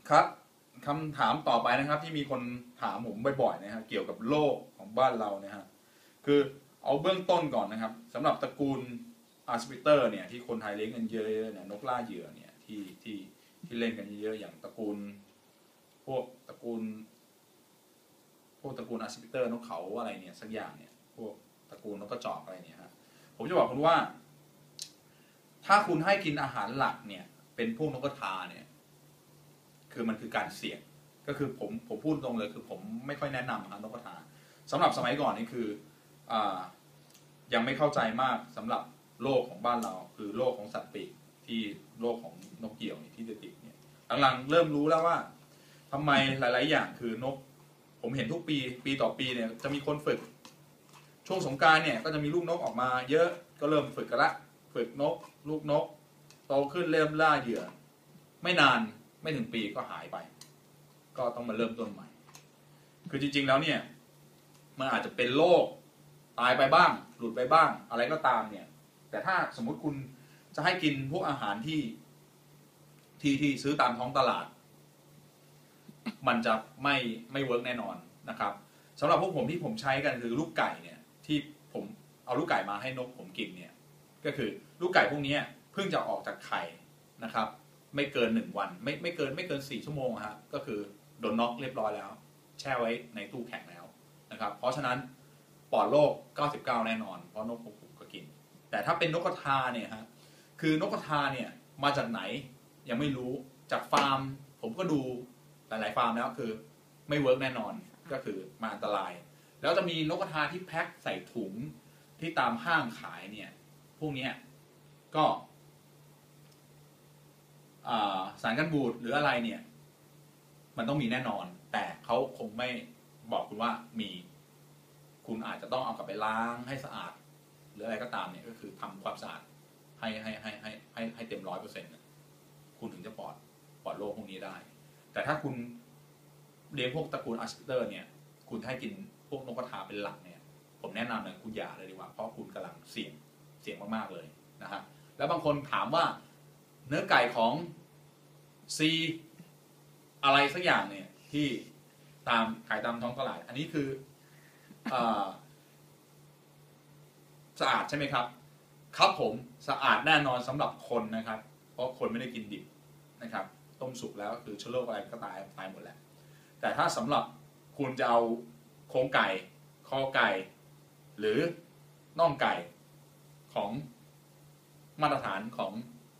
ครับคำถามต่อไปนะครับที่มีคนถามผมบ่อยๆนะครับเกี่ยวกับโลกของบ้านเราเนี่ยฮะคือเอาเบื้องต้นก่อนนะครับสำหรับตระกูลอาร์สปิเตอร์เนี่ยที่คนไทยเลี้ยงกันเยอะๆเนี่ยนกล่าเหยื่อเนี่ยที่เล่นกันเยอะๆอย่างตระกูลพวกตระกูลตระกูลอาร์สปิเตอร์นกเขาอะไรเนี่ยสักอย่างเนี่ยพวกตระกูลนกกระจอกอะไรเนี่ยฮะผมจะบอกคุณว่าถ้าคุณให้กินอาหารหลักเนี่ยเป็นพวกนกกระทาเนี่ยคือมันคือการเสี่ยงก็คือผมพูดตรงเลยคือผมไม่ค่อยแนะนำครับนกกระทาสำหรับสมัยก่อนนี่คือยังไม่เข้าใจมากสำหรับโลกของบ้านเราคือโลกของสัตว์ปีกที่โลกของนกเหยี่ยวที่จะติดเนี่ยหลังๆเริ่มรู้แล้วว่าทำไมหลายๆอย่างคือนกผมเห็นทุกปีต่อปีเนี่ยจะมีคนฝึกช่วงสงกรานต์เนี่ยก็จะมีลูกนกออกมาเยอะก็เริ่มฝึกกันละฝึกนกลูกนกโตขึ้นเริ่มล่าเหยื่อไม่นานไม่ถึงปีก็หายไปก็ต้องมาเริ่มต้นใหม่คือจริงๆแล้วเนี่ยมันอาจจะเป็นโรคตายไปบ้างหลุดไปบ้างอะไรก็ตามเนี่ยแต่ถ้าสมมุติคุณจะให้กินพวกอาหารที่ซื้อตามท้องตลาดมันจะไม่เวิร์กแน่นอนนะครับสำหรับพวกผมที่ผมใช้กันคือลูกไก่เนี่ยที่ผมเอาลูกไก่มาให้นกผมกินเนี่ยก็คือลูกไก่พวกนี้เพิ่งจะออกจากไข่นะครับไม่เกิน1 วันไม่เกิน4 ชั่วโมงฮะก็คือโดนน็อกเรียบร้อยแล้วแช่ไว้ในตู้แข็งแล้วนะครับเพราะฉะนั้นปลอดโรค99แน่นอนเพราะนกผมก็กินแต่ถ้าเป็นนกกระทาเนี่ยฮะคือนกกระทาเนี่ยมาจากไหนยังไม่รู้จากฟาร์มผมก็ดูหลายๆฟาร์มแล้วคือไม่เวิร์กแน่นอนก็คือมาอันตรายแล้วจะมีนกกระทาที่แพ็คใส่ถุงที่ตามห้างขายเนี่ยพวกนี้ก็สารกันบูดหรืออะไรเนี่ยมันต้องมีแน่นอนแต่เขาคงไม่บอกคุณว่ามีคุณอาจจะต้องเอากลับไปล้างให้สะอาดหรืออะไรก็ตามเนี่ยก็คือทำความสะอาดให้เต็ม100%คุณถึงจะปลอดโรคพวกนี้ได้แต่ถ้าคุณเลี้ยงพวกตระกูลอาร์สปิเตอร์เนี่ยคุณให้กินพวกนกกระทาเป็นหลักเนี่ยผมแนะนำเลยคุณอย่าเลยดีกว่าเพราะคุณกำลังเสี่ยงมากๆเลยนะฮะแล้วบางคนถามว่าเนื้อไก่ของซีอะไรสักอย่างเนี่ยที่ขายตามท้องตลาดอันนี้คือสะอาดใช่ไหมครับครับผมสะอาดแน่นอนสำหรับคนนะครับเพราะคนไม่ได้กินดิบนะครับต้มสุกแล้วคือเชื้อโรคอะไรก็ตายหมดแหละแต่ถ้าสำหรับคุณจะเอาโครงไก่คอไก่หรือน่องไก่ของมาตรฐานของ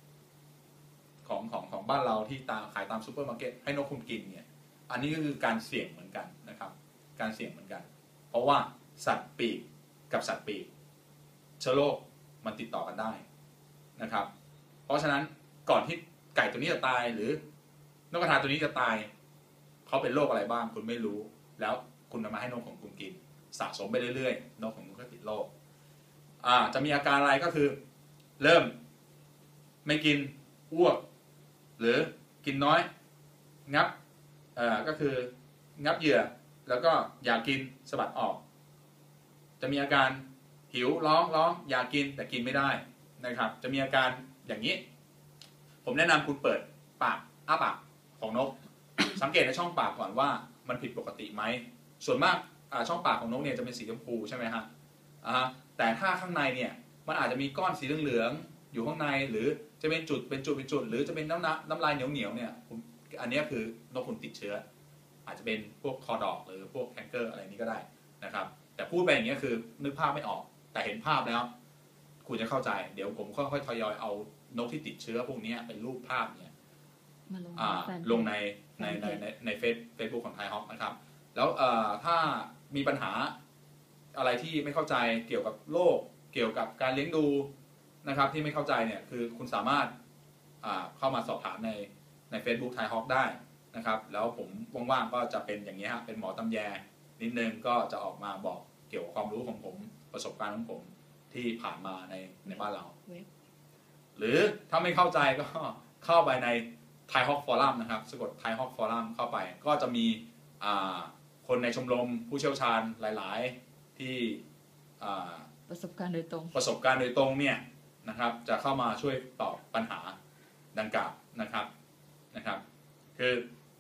บ้านเราที่ขายตามซูเปอร์มาร์เก็ตให้นกคุณกินเนี่ยอันนี้ก็คือการเสี่ยงเหมือนกันนะครับการเสี่ยงเหมือนกันเพราะว่าสัตว์ปีกกับสัตว์ปีกเชื้อโรคมันติดต่อกันได้นะครับเพราะฉะนั้นก่อนที่ไก่ตัวนี้จะตายหรือนกกระทาตัวนี้จะตายเขาเป็นโรคอะไรบ้างคุณไม่รู้แล้วคุณนำมาให้นกของคุณกินสะสมไปเรื่อยๆนกของคุณก็ติดโรคจะมีอาการอะไรก็คือเริ่มไม่กินอ้วกหรือกินน้อยงับก็คืองับเหยื่อแล้วก็อยากกินสะบัดออกจะมีอาการหิวร้องอยากกินแต่กินไม่ได้นะครับจะมีอาการอย่างนี้ผมแนะนำคุณเปิดปากอ้าปากของนก สังเกตในช่องปากก่อนว่ามันผิดปกติไหมส่วนมากช่องปากของนกเนี่ยจะเป็นสีชมพูใช่ไหมฮะแต่ถ้าข้างในเนี่ยมันอาจจะมีก้อนสีเหลืองๆอยู่ข้างในหรือจะเป็นจุดหรือจะเป็นน้ำลายเหนียวเนี่ยอันนี้คือนกคุณติดเชื้ออาจจะเป็นพวกคอดอกหรือพวกแคนเกอร์อะไรนี้ก็ได้นะครับแต่พูดไปอย่างนี้คือนึกภาพไม่ออกแต่เห็นภาพแล้วคุณจะเข้าใจเดี๋ยวผมค่อยๆทยอยเอานกที่ติดเชื้อพวกนี้เป็นรูปภาพเนี่ยลงในเฟซบุ๊กของไทยฮอกนะครับแล้วถ้ามีปัญหาอะไรที่ไม่เข้าใจเกี่ยวกับโรคเกี่ยวกับการเลี้ยงดูนะครับที่ไม่เข้าใจเนี่ยคือคุณสามารถเข้ามาสอบถามใน Facebook ไทยฮอกได้นะครับแล้วผมว่างๆก็จะเป็นอย่างนี้ฮะเป็นหมอตำแยนิดนึงก็จะออกมาบอกเกี่ยวกับความรู้ของผมประสบการณ์ของผมที่ผ่านมาในบ้านเราหรือถ้าไม่เข้าใจก็เข้าไปในไทยฮอกฟอรัมนะครับสะกดไทยฮอกฟอรัมเข้าไปก็จะมีคนในชมรมผู้เชี่ยวชาญหลายๆที่ประสบการณ์โดยตรงเนี่ยนะครับจะเข้ามาช่วยตอบปัญหาดังกล่าวนะครับคือ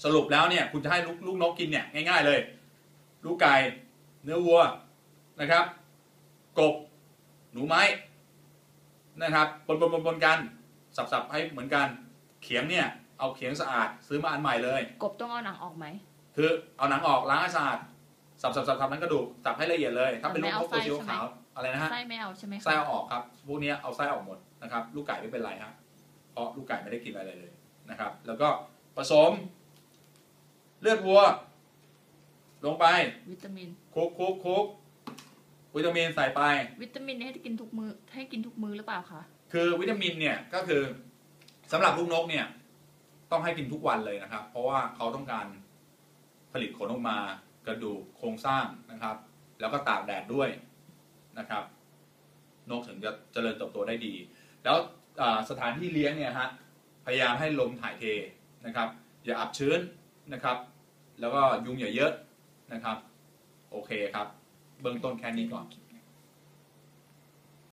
สรุปแล้วเนี่ยคุณจะให้ลูกนกกินเนี่ยง่ายๆเลยลูกไก่เนื้อวัวนะครับกบหนูไม้นะครับปนกันสับๆให้เหมือนกันเขียงเนี่ยเอาเขียงสะอาดซื้อมาอันใหม่เลยกบต้องเอาหนังออกไหมคือเอาหนังออกล้างให้สะอาดสับนั้นกระดูกสับให้ละเอียดเลยถ้าเป็นลูกนกตัวสีขาวอะไรนะฮะไส้ไม่เอาใช่ไหมคะไส้เอาออกครับพวกนี้เอาไส้ออกหมดนะครับลูกไก่ไม่เป็นไรฮะเพราะลูกไก่ไม่ได้กินอะไรเลยนะครับ แล้วก็ผสมเลือดวัวลงไปวิตามินคลุกวิตามินใส่ไปวิตามินให้กินทุกมือหรือเปล่าคะคือวิตามินเนี่ยก็คือสำหรับลูกนกเนี่ยต้องให้กินทุกวันเลยนะครับ เพราะว่าเขาต้องการผลิตขนออกมากระดูกโครงสร้างนะครับ แล้วก็ตากแดดด้วยนะครับ นกถึงจะเจริญเติบโตได้ดี แล้วสถานที่เลี้ยงเนี่ยฮะพยายามให้ลมถ่ายเทนะครับ อย่าอับชื้นนะครับ แล้วก็ยุงอย่าเยอะนะครับ โอเคครับ เบื้องต้นแค่นี้ก่อน